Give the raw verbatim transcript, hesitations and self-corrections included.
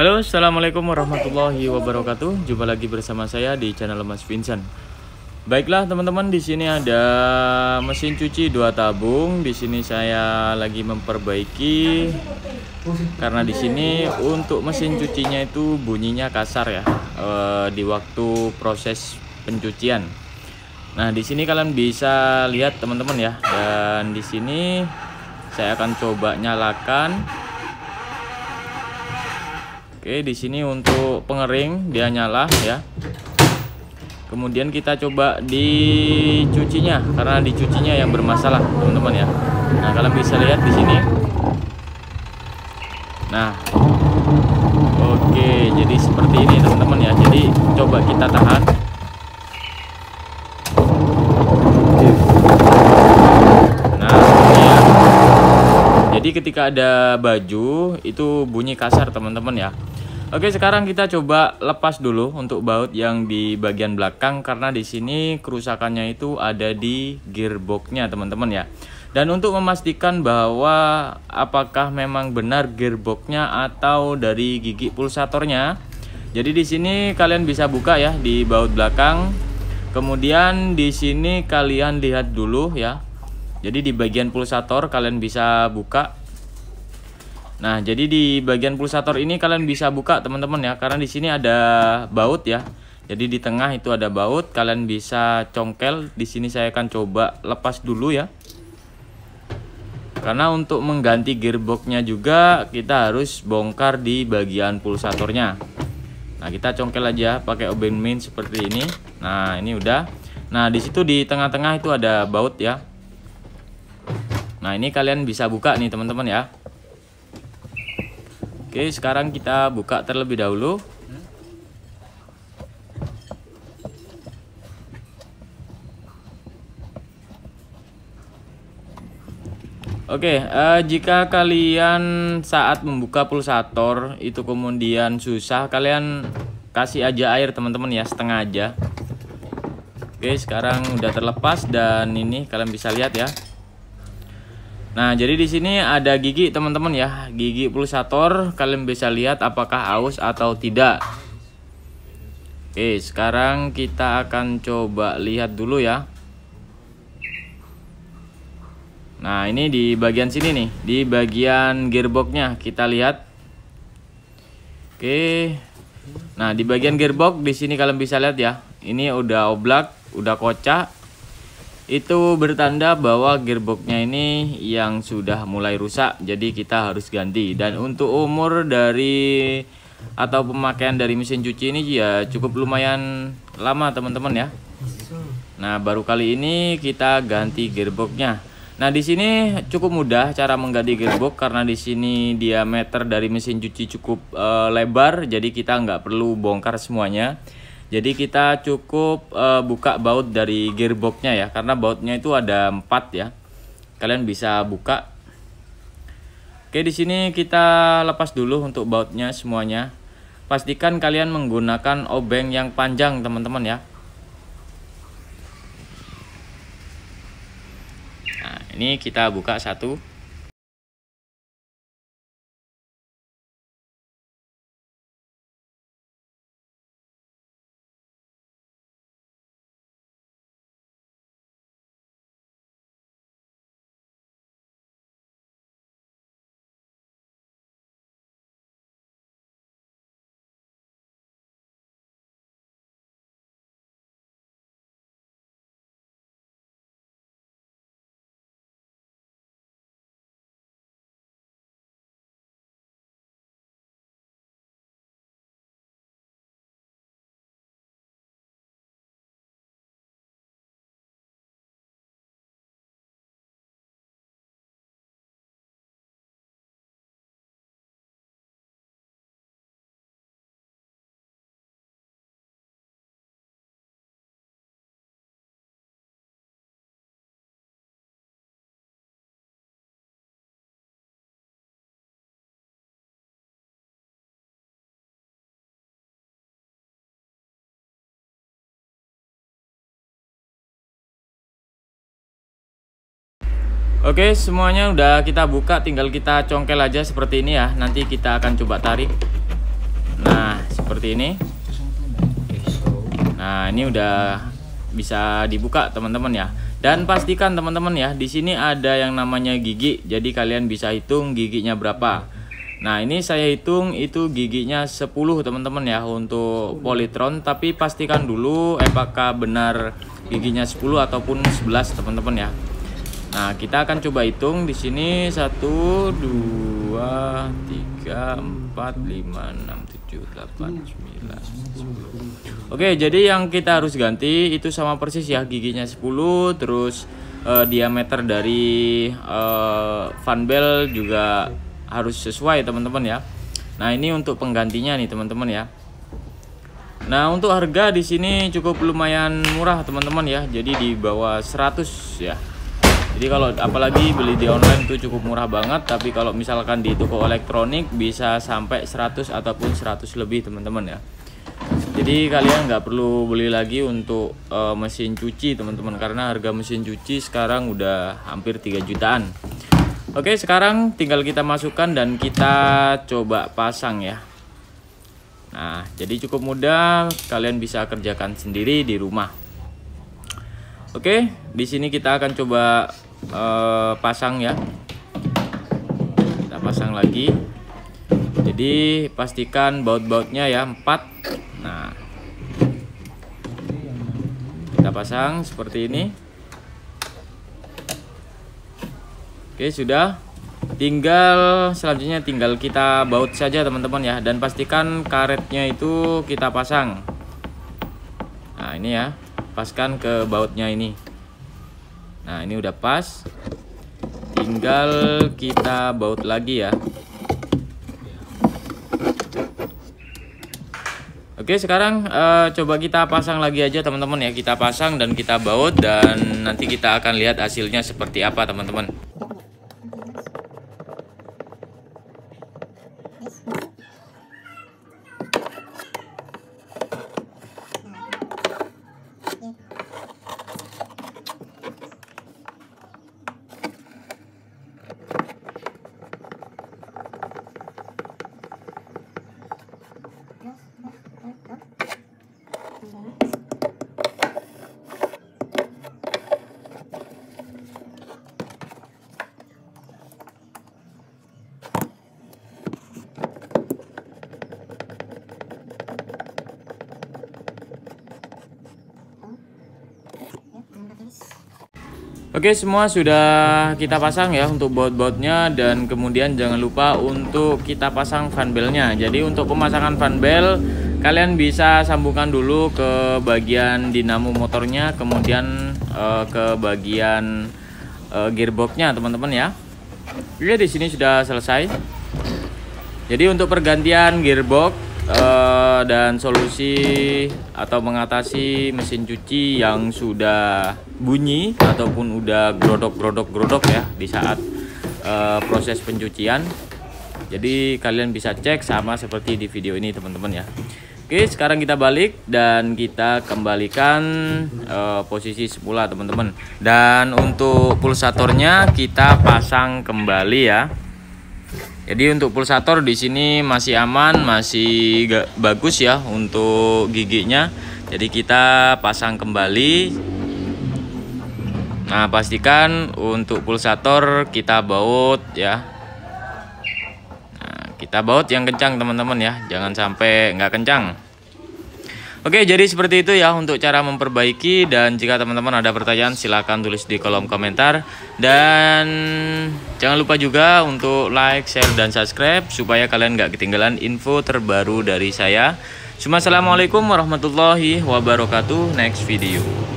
Halo, assalamualaikum warahmatullahi wabarakatuh. Jumpa lagi bersama saya di channel Mas Vincent. Baiklah teman-teman, di sini ada mesin cuci dua tabung. Di sini saya lagi memperbaiki karena di sini untuk mesin cucinya itu bunyinya kasar ya e, di waktu proses pencucian. Nah, di sini kalian bisa lihat teman-teman ya. Dan di sini saya akan coba nyalakan. Oke, di sini untuk pengering dia nyala ya. Kemudian kita coba dicucinya karena dicucinya yang bermasalah, teman-teman ya. Nah, kalian bisa lihat di sini. Nah, oke, jadi seperti ini teman-teman ya. Jadi coba kita tahan. Nah, ya. Jadi ketika ada baju itu bunyi kasar teman-teman ya. Oke, sekarang kita coba lepas dulu untuk baut yang di bagian belakang karena di sini kerusakannya itu ada di gearboxnya teman-teman ya. Dan untuk memastikan bahwa apakah memang benar gearboxnya atau dari gigi pulsatornya, jadi di sini kalian bisa buka ya di baut belakang. Kemudian di sini kalian lihat dulu ya. Jadi di bagian pulsator kalian bisa buka. Nah, jadi di bagian pulsator ini kalian bisa buka teman-teman ya, karena di sini ada baut ya. Jadi di tengah itu ada baut, kalian bisa congkel. Di sini saya akan coba lepas dulu ya. Karena untuk mengganti gearboxnya juga kita harus bongkar di bagian pulsatornya. Nah, kita congkel aja pakai obeng min seperti ini. Nah, ini udah. Nah, di situ di tengah-tengah itu ada baut ya. Nah, ini kalian bisa buka nih teman-teman ya. Oke, sekarang kita buka terlebih dahulu. Oke, eh, jika kalian saat membuka pulsator itu kemudian susah, kalian kasih aja air teman-teman ya, setengah aja. Oke, sekarang udah terlepas dan ini kalian bisa lihat ya. Nah, jadi di sini ada gigi teman-teman ya, gigi pulsator. Kalian bisa lihat apakah aus atau tidak. Oke, sekarang kita akan coba lihat dulu ya. Nah, ini di bagian sini nih, di bagian gearboxnya kita lihat. Oke. Nah, di bagian gearbox di sini kalian bisa lihat ya. Ini udah oblak, udah kocak. Itu bertanda bahwa gearboxnya ini yang sudah mulai rusak, jadi kita harus ganti. Dan untuk umur dari atau pemakaian dari mesin cuci ini ya cukup lumayan lama teman-teman ya. Nah, baru kali ini kita ganti gearboxnya. Nah, di sini cukup mudah cara mengganti gearbox karena di sini diameter dari mesin cuci cukup uh, lebar, jadi kita nggak perlu bongkar semuanya. Jadi kita cukup uh, buka baut dari gearboxnya ya, karena bautnya itu ada empat ya. Kalian bisa buka. Oke, di sini kita lepas dulu untuk bautnya semuanya. Pastikan kalian menggunakan obeng yang panjang teman-teman ya. Nah, ini kita buka satu. Oke, semuanya udah kita buka, tinggal kita congkel aja seperti ini ya. Nanti kita akan coba tarik. Nah, seperti ini. Nah, ini udah bisa dibuka teman-teman ya. Dan pastikan teman-teman ya, di sini ada yang namanya gigi. Jadi kalian bisa hitung giginya berapa. Nah, ini saya hitung itu giginya sepuluh teman-teman ya untuk Polytron, tapi pastikan dulu apakah benar giginya sepuluh ataupun sebelas teman-teman ya. Nah, kita akan coba hitung di sini satu, dua, tiga, empat, lima, enam, tujuh, delapan, sembilan, sepuluh. Oke, jadi yang kita harus ganti itu sama persis ya, giginya sepuluh, terus eh, diameter dari eh, fan bell juga harus sesuai teman-teman ya. Nah, ini untuk penggantinya nih teman-teman ya. Nah, untuk harga di sini cukup lumayan murah teman-teman ya. Jadi di bawah seratus ya. Jadi kalau apalagi beli di online itu cukup murah banget, tapi kalau misalkan di toko elektronik bisa sampai seratus ataupun seratus lebih teman-teman ya. Jadi kalian nggak perlu beli lagi untuk uh, mesin cuci teman-teman, karena harga mesin cuci sekarang udah hampir tiga jutaan. Oke, sekarang tinggal kita masukkan dan kita coba pasang ya. Nah, jadi cukup mudah, kalian bisa kerjakan sendiri di rumah. Oke, di sini kita akan coba uh, pasang ya. Kita pasang lagi. Jadi pastikan baut-bautnya ya empat. Nah, kita pasang seperti ini. Oke, sudah. Tinggal selanjutnya tinggal kita baut saja teman-teman ya, dan pastikan karetnya itu kita pasang. Nah, ini ya, paskan ke bautnya ini. Nah, ini udah pas. Tinggal kita baut lagi ya. Oke, sekarang uh, coba kita pasang lagi aja teman-teman ya. Kita pasang dan kita baut, dan nanti kita akan lihat hasilnya seperti apa teman-teman. Oke, semua sudah kita pasang ya untuk baut-bautnya, dan kemudian jangan lupa untuk kita pasang fan bellnya. Jadi untuk pemasangan fan bell kalian bisa sambungkan dulu ke bagian dinamo motornya, kemudian uh, ke bagian uh, gearboxnya teman-teman ya. Oke, di sini sudah selesai. Jadi untuk pergantian gearbox uh, dan solusi atau mengatasi mesin cuci yang sudah bunyi ataupun udah grodok-grodok-grodok ya di saat uh, proses pencucian. Jadi kalian bisa cek sama seperti di video ini teman-teman ya. Oke, sekarang kita balik dan kita kembalikan uh, posisi semula teman-teman. Dan untuk pulsatornya kita pasang kembali ya. Jadi untuk pulsator di sini masih aman, masih bagus ya untuk giginya. Jadi kita pasang kembali. Nah, pastikan untuk pulsator kita baut ya. Nah, kita baut yang kencang teman-teman ya, jangan sampai nggak kencang. Oke, jadi seperti itu ya untuk cara memperbaiki, dan jika teman-teman ada pertanyaan silahkan tulis di kolom komentar. Dan jangan lupa juga untuk like, share, dan subscribe supaya kalian nggak ketinggalan info terbaru dari saya. Assalamualaikum warahmatullahi wabarakatuh. Next video.